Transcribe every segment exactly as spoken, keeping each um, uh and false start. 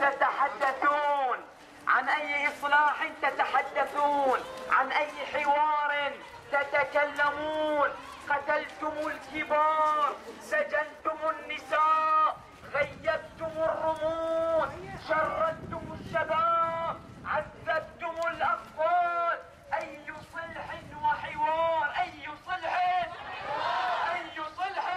تتحدثون؟ عن أي إصلاح تتحدثون؟ عن أي حوار تتكلمون؟ قتلتم الكبار، سجنتم النساء، غيبتم الرموز، شردتم الشباب، عذبتم الأطفال. أي صلح وحوار؟ أي صلح؟ أي صلح؟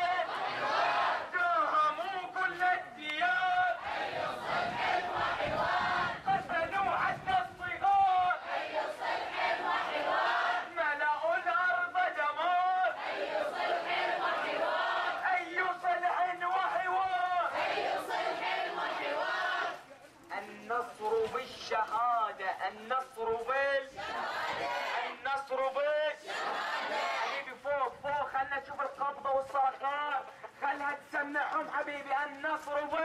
داهموا كل الديار. أي صلح وحوار؟ قتلوا حتى الصغار. أي صلح وحوار؟ ملأوا الأرض دمار. أي صلح وحوار؟ أي صلح وحوار؟ أي صلح وحوار؟ النصر بالشهادة، النصر بالشهادة، النصر بالشهادة. حبيبي فوق فوق، خلنا نشوف القبضة والصرخات، خلها تسمعهم حبيبي. النصر بالشهادة.